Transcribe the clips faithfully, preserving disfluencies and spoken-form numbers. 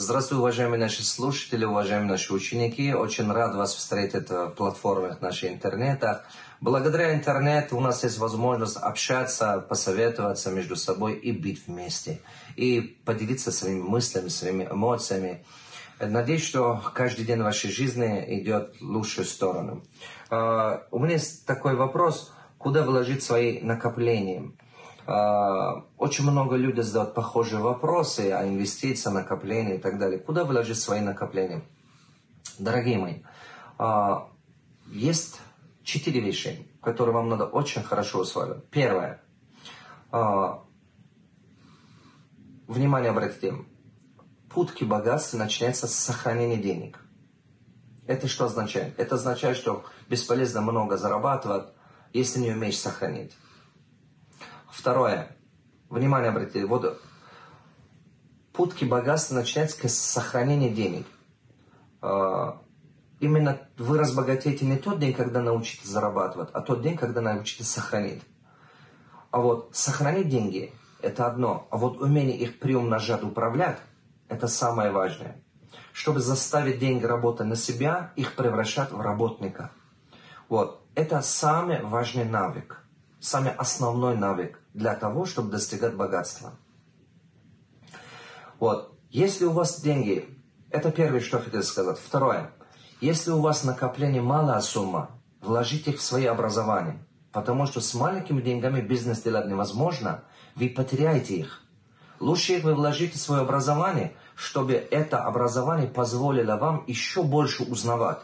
Здравствуйте, уважаемые наши слушатели, уважаемые наши ученики. Очень рад вас встретить в платформах наших интернетах. Благодаря интернету у нас есть возможность общаться, посоветоваться между собой и быть вместе. И поделиться своими мыслями, своими эмоциями. Надеюсь, что каждый день вашей жизни идет в лучшую сторону. У меня есть такой вопрос, куда вложить свои накопления? Очень много людей задают похожие вопросы о инвестициях, накоплении и так далее. Куда вложить свои накопления? Дорогие мои, есть четыре вещи, которые вам надо очень хорошо усвоить. Первое. Внимание обратите. Путь к богатству начинается с сохранения денег. Это что означает? Это означает, что бесполезно много зарабатывать, если не умеешь сохранить. Второе. Внимание обратите. Вот путь к богатству начинается с сохранения денег. Именно вы разбогатеете не тот день, когда научитесь зарабатывать, а тот день, когда научитесь сохранить. А вот сохранить деньги – это одно, а вот умение их приумножать, управлять – это самое важное. Чтобы заставить деньги работать на себя, их превращать в работника. Вот. Это самый важный навык, самый основной навык для того, чтобы достигать богатства. Вот. Если у вас деньги, это первое, что я хотел сказать. Второе. Если у вас накопление малая сумма, вложите их в свое образование. Потому что с маленькими деньгами бизнес делать невозможно, вы потеряете их. Лучше их вы вложите в свое образование, чтобы это образование позволило вам еще больше узнавать,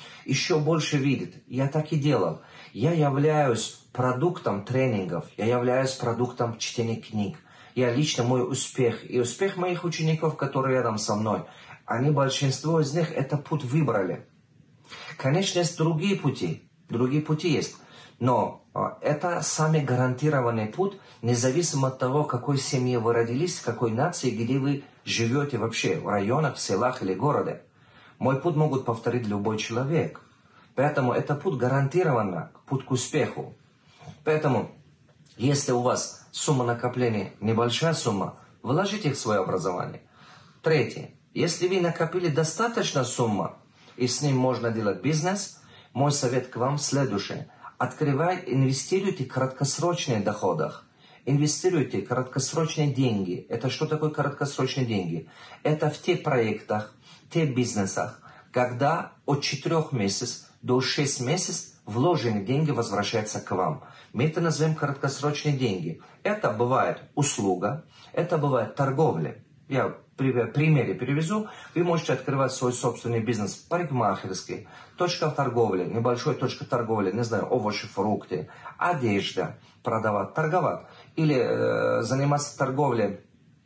еще больше видеть. Я так и делал. Я являюсь продуктом тренингов, я являюсь продуктом чтения книг. Я лично мой успех и успех моих учеников, которые рядом со мной, они, большинство из них, это путь выбрали. Конечно, есть другие пути, другие пути есть, но это самый гарантированный путь, независимо от того, в какой семье вы родились, в какой нации, где вы живете вообще, в районах, в селах или городе. Мой путь могут повторить любой человек. Поэтому это путь гарантированно, путь к успеху. Поэтому, если у вас сумма накопления небольшая сумма, вложите их в свое образование. Третье. Если вы накопили достаточно сумму, и с ним можно делать бизнес, мой совет к вам следующий. Открывайте, инвестируйте в краткосрочные доходы. Инвестируйте в краткосрочные деньги. Это что такое краткосрочные деньги? Это в тех проектах, в тех бизнесах, когда от четырёх месяцев до шести месяцев вложенные деньги возвращаются к вам. Мы это называем краткосрочные деньги. Это бывает услуга, это бывает торговля. Я при примере перевезу. Вы можете открывать свой собственный бизнес, парикмахерский, точка торговли, небольшой точка торговли, не знаю, овощи, фрукты, одежда, продавать, торговать. Или э, заниматься торговлей,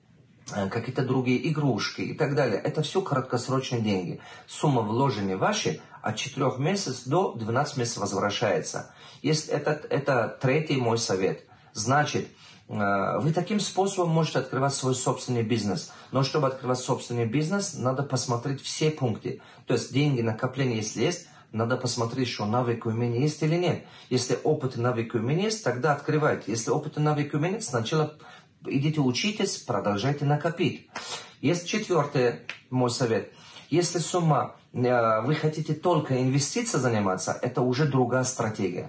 э, какие-то другие игрушки и так далее. Это все краткосрочные деньги. Сумма вложения вашей от четырёх месяцев до двенадцати месяцев возвращается. Если это, это третий мой совет. Значит, вы таким способом можете открывать свой собственный бизнес. Но чтобы открывать собственный бизнес, надо посмотреть все пункты. То есть деньги, накопления, если есть, надо посмотреть, что навык и умение есть или нет. Если опыт и навык и умение есть, тогда открывайте. Если опыт и навык и умение есть, сначала идите учитесь, продолжайте накопить. Есть четвертый мой совет. Если сумма, вы хотите только инвестицией заниматься, это уже другая стратегия.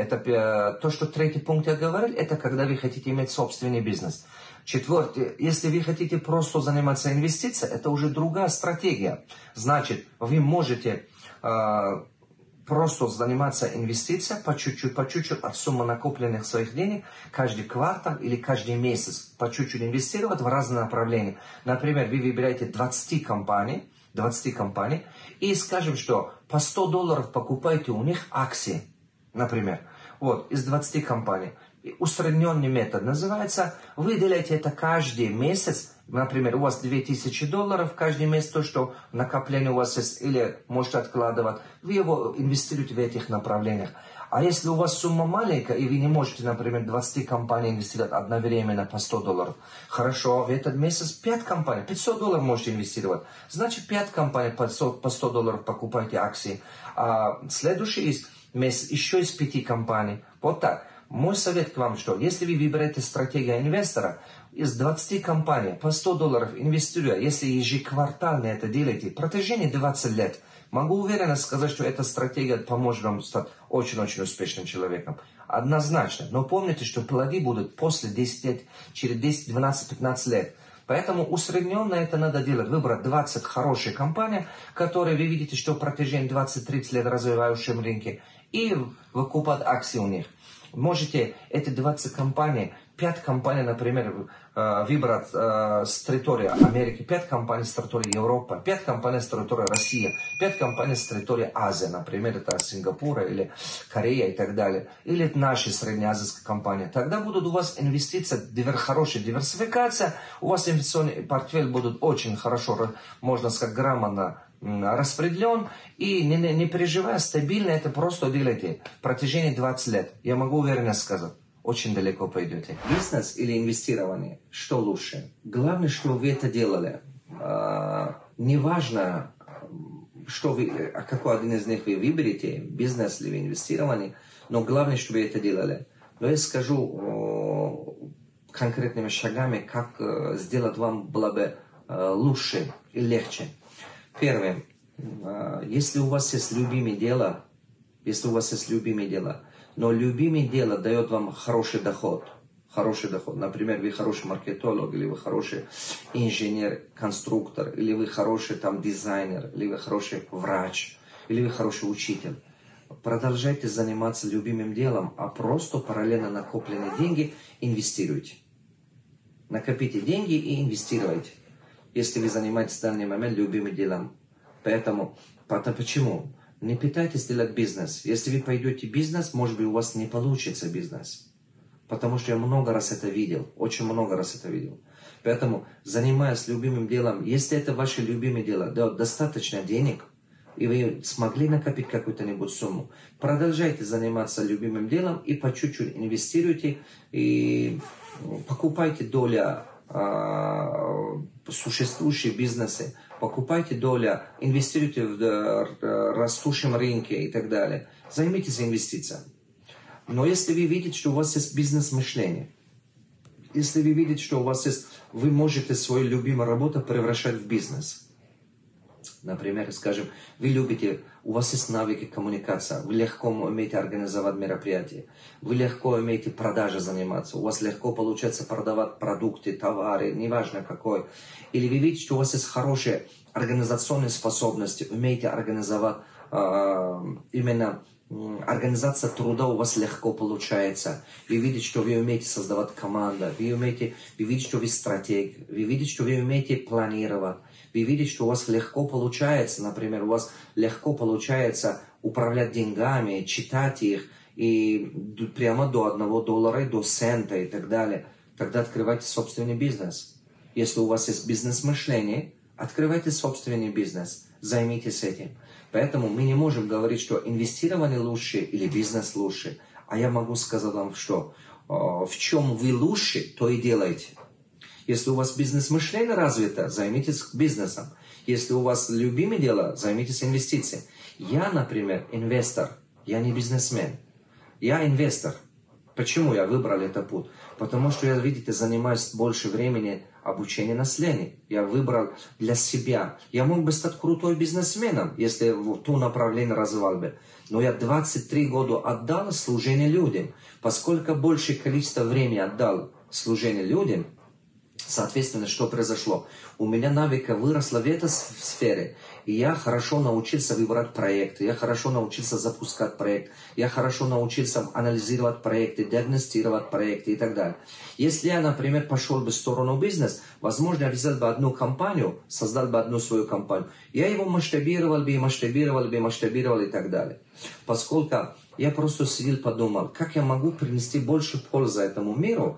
Это то, что третий пункт я говорил, это когда вы хотите иметь собственный бизнес. Четвертый, если вы хотите просто заниматься инвестицией, это уже другая стратегия. Значит, вы можете э, просто заниматься инвестицией по чуть-чуть, по чуть-чуть от суммы накопленных своих денег, каждый квартал или каждый месяц по чуть-чуть инвестировать в разные направления. Например, вы выбираете двадцать компаний, двадцать компаний, и скажем, что по сто долларов покупаете у них акции, например, вот, из двадцати компаний. Усредненный метод называется, вы делаете это каждый месяц, например, у вас две тысячи долларов каждый месяц, то, что накопление у вас есть, или можете откладывать, вы его инвестируете в этих направлениях. А если у вас сумма маленькая, и вы не можете, например, двадцать компаний инвестировать одновременно по сто долларов, хорошо, в этот месяц пять компаний, пятьсот долларов можете инвестировать. Значит, пять компаний по сто долларов покупайте акции. А следующий месяц еще из пяти компаний. Вот так. Мой совет к вам, что если вы выбираете стратегию инвестора, из двадцати компаний по сто долларов инвестируя, если ежеквартально это делаете, в протяжении двадцати лет, могу уверенно сказать, что эта стратегия поможет вам стать очень-очень успешным человеком. Однозначно. Но помните, что плоды будут после десяти лет, через десять, двенадцать, пятнадцать лет. Поэтому усредненно это надо делать. Выбрать двадцать хороших компаний, которые вы видите, что в протяжении двадцати-тридцати лет развивающем рынке, и выкупать акции у них. Можете эти двадцать компаний, пять компаний, например, выбрать с территории Америки, пять компаний с территории Европы, пять компаний с территории России, пять компаний с территории Азии, например, это Сингапура или Корея и так далее, или наши среднеазийские компании. Тогда будут у вас инвестиции, хорошая диверсификация, у вас инвестиционный портфель будет очень хорошо, можно сказать, грамотно распределен, и не, не, не переживая, стабильно это просто делайте в протяжении двадцати лет. Я могу уверенно сказать, очень далеко пойдете. Бизнес или инвестирование, что лучше? Главное, что вы это делали. А, неважно, что вы, какой один из них вы выберете, бизнес или инвестирование, но главное, что вы это делали. Но я скажу о, конкретными шагами, как о, сделать вам было бы о, лучше и легче. Первое, если у вас есть любимое дело, если у вас есть любимое дело, но любимое дело дает вам хороший доход, хороший доход, например, вы хороший маркетолог, или вы хороший инженер, конструктор, или вы хороший там дизайнер, или вы хороший врач, или вы хороший учитель, продолжайте заниматься любимым делом, а просто параллельно накопленные деньги инвестируйте. Накопите деньги и инвестируйте, если вы занимаетесь в данный момент любимым делом. Поэтому, потому, почему? Не пытайтесь делать бизнес. Если вы пойдете в бизнес, может быть, у вас не получится бизнес. Потому что я много раз это видел, очень много раз это видел. Поэтому, занимаясь любимым делом, если это ваше любимое дело, дает достаточно денег, и вы смогли накопить какую-то сумму, продолжайте заниматься любимым делом и по чуть-чуть инвестируйте, и покупайте доля существующие бизнесы, покупайте доля, инвестируйте в растущем рынке и так далее. Займитесь инвестициями. Но если вы видите, что у вас есть бизнес-мышление, если вы видите, что у вас есть, вы можете свою любимую работу превращать в бизнес. Например, скажем, вы любите, у вас есть навыки коммуникации, вы легко умеете организовать мероприятия, вы легко умеете продажей заниматься, у вас легко получается продавать продукты, товары, неважно какой. Или вы видите, что у вас есть хорошие организационные способности, умеете организовать э, именно э, организация труда у вас легко получается. Вы видите, что вы умеете создавать команду, вы, умеете, вы видите, что вы стратег, вы видите, что вы умеете планировать. Вы видите, что у вас легко получается, например, у вас легко получается управлять деньгами, читать их, и прямо до одного доллара, до цента и так далее. Тогда открывайте собственный бизнес. Если у вас есть бизнес-мышление, открывайте собственный бизнес, займитесь этим. Поэтому мы не можем говорить, что инвестирование лучше или бизнес лучше. А я могу сказать вам, что в чем вы лучше, то и делайте. Если у вас бизнес-мышление развито, займитесь бизнесом. Если у вас любимое дело, займитесь инвестициями. Я, например, инвестор. Я не бизнесмен. Я инвестор. Почему я выбрал этот путь? Потому что я, видите, занимаюсь больше времени обучением населения. Я выбрал для себя. Я мог бы стать крутой бизнесменом, если в то направление развивал бы. Но я двадцать три года отдал служению людям. Поскольку большее количество времени отдал служению людям, соответственно, что произошло? У меня навыка выросла в этой сфере, и я хорошо научился выбирать проекты, я хорошо научился запускать проект, я хорошо научился анализировать проекты, диагностировать проекты и так далее. Если я, например, пошел бы в сторону бизнеса, возможно, я взял бы одну компанию, создал бы одну свою компанию, я его масштабировал бы, масштабировал бы, масштабировал и так далее. Поскольку я просто сидел, подумал, как я могу принести больше пользы этому миру,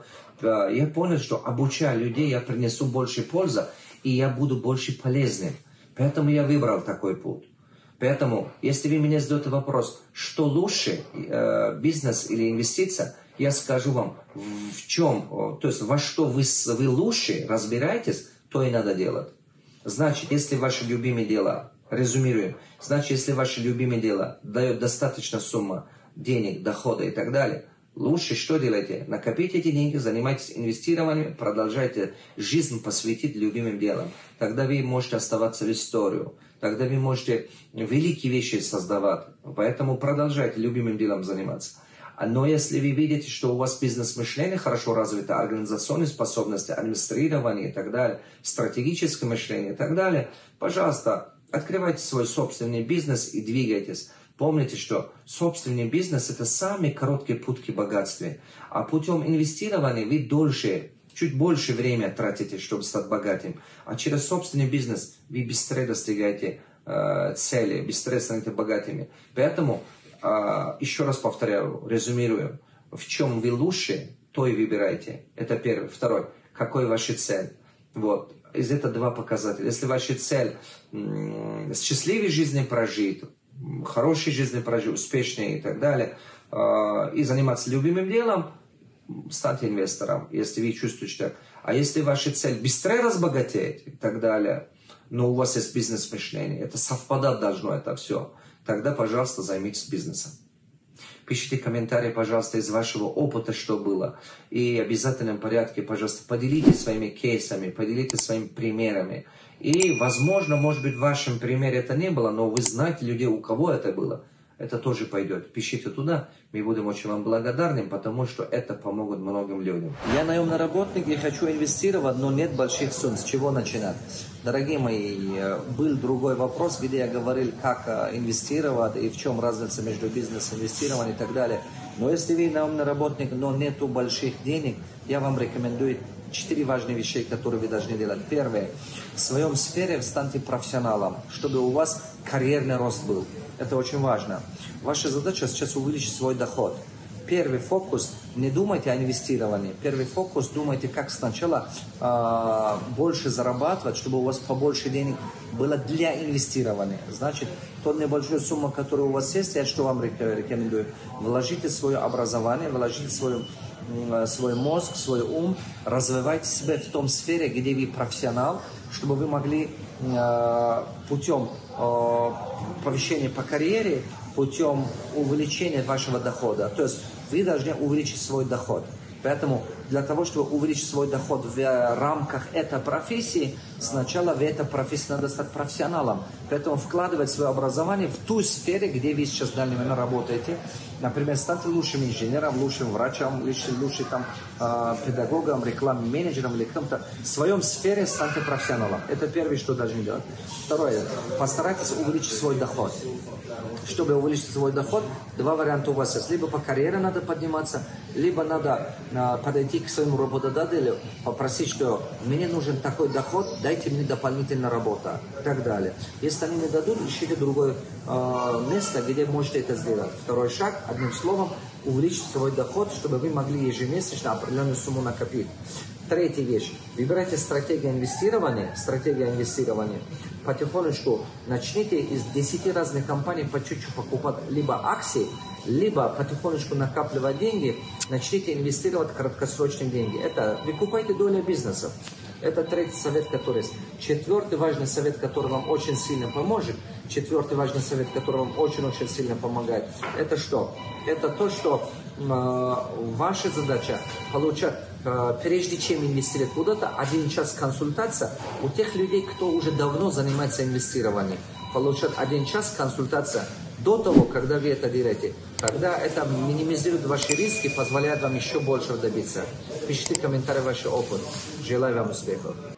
я понял, что обучая людей, я принесу больше пользы, и я буду больше полезным. Поэтому я выбрал такой путь. Поэтому, если вы меня задаете вопрос, что лучше, э, бизнес или инвестиция, я скажу вам, в чем, то есть во что вы, вы лучше разбираетесь, то и надо делать. Значит, если ваше любимое дело, резюмируем, значит, если ваше любимое дело дает достаточно сумма денег, дохода и так далее, Лучше что делайте? Накопите эти деньги, занимайтесь инвестированием, продолжайте жизнь посвятить любимым делам. Тогда вы можете оставаться в историю. Тогда вы можете великие вещи создавать. Поэтому продолжайте любимым делом заниматься. Но если вы видите, что у вас бизнес-мышление хорошо развито, организационные способности, администрирование и так далее, стратегическое мышление и так далее, пожалуйста, открывайте свой собственный бизнес и двигайтесь. Помните, что собственный бизнес – это самый короткий путь к богатству. А путем инвестирования вы дольше, чуть больше времени тратите, чтобы стать богатым. А через собственный бизнес вы быстрее достигаете э, цели, быстрее станете богатыми. Поэтому, э, еще раз повторяю, резюмирую. В чем вы лучше, то и выбирайте. Это первое. Второе. Какой ваша цель? Вот. Из этого два показателя. Если ваша цель м- счастливой жизни прожить, хорошей жизни прожить, успешной и так далее, э, и заниматься любимым делом, станьте инвестором, если вы чувствуете, что... А если ваша цель быстрее разбогатеть и так далее, но у вас есть бизнес-мышление, это совпадать должно, это все, тогда, пожалуйста, займитесь бизнесом. Пишите комментарии, пожалуйста, из вашего опыта, что было. И в обязательном порядке, пожалуйста, поделитесь своими кейсами, поделитесь своими примерами. И, возможно, может быть, в вашем примере это не было, но вы знаете людей, у кого это было. Это тоже пойдет. Пишите туда, мы будем очень вам благодарны, потому что это помогут многим людям. Я наемный работник, я хочу инвестировать, но нет больших сумм. С чего начинать? Дорогие мои, был другой вопрос, где я говорил, как инвестировать и в чем разница между бизнесом, инвестированием и так далее. Но если вы наемный работник, но нету больших денег, я вам рекомендую четыре важные вещи, которые вы должны делать. Первое. В своем сфере станьте профессионалом, чтобы у вас карьерный рост был. Это очень важно. Ваша задача сейчас увеличить свой доход. Первый фокус, не думайте о инвестировании. Первый фокус, думайте, как сначала э, больше зарабатывать, чтобы у вас побольше денег было для инвестирования. Значит, тот небольшую сумму, которая у вас есть, я что вам рекомендую? Вложите свое образование, вложите свою свой мозг, свой ум, развивайте себя в том сфере, где вы профессионал, чтобы вы могли э, путем э, повышения по карьере, путем увеличения вашего дохода. То есть вы должны увеличить свой доход. Поэтому для того, чтобы увеличить свой доход в рамках этой профессии, сначала в этой профессии надо стать профессионалом. Поэтому вкладывать свое образование в ту сферу, где вы сейчас в данный момент работаете. Например, станьте лучшим инженером, лучшим врачом, лучшим, лучшим там, педагогом, рекламным менеджером или кем-то. В своем сфере станьте профессионалом. Это первое, что должны делать. Второе. Постарайтесь увеличить свой доход. Чтобы увеличить свой доход, два варианта у вас есть. Либо по карьере надо подниматься, либо надо а, подойти к своему работодателю, попросить, что мне нужен такой доход, дайте мне дополнительную работу и так далее. Если они не дадут, ищите другое а, место, где можете это сделать. Второй шаг, одним словом, увеличить свой доход, чтобы вы могли ежемесячно определенную сумму накопить. Третья вещь. Выбирайте стратегию инвестирования. Стратегия инвестирования. Потихонечку начните из десяти разных компаний по чуть-чуть покупать либо акции, либо потихонечку накапливать деньги. Начните инвестировать в краткосрочные деньги. Это выкупайте доли бизнесов. Это третий совет, который есть. Четвертый важный совет, который вам очень сильно поможет. Четвертый важный совет, который вам очень-очень сильно помогает. Это что? Это то, что э, ваша задача получать, э, прежде чем инвестировать куда-то, один час консультация у тех людей, кто уже давно занимается инвестированием. Получать один час консультация до того, когда вы это делаете. Тогда это минимизирует ваши риски, позволяет вам еще больше добиться. Пишите комментарии, ваш опыт. Желаю вам успехов.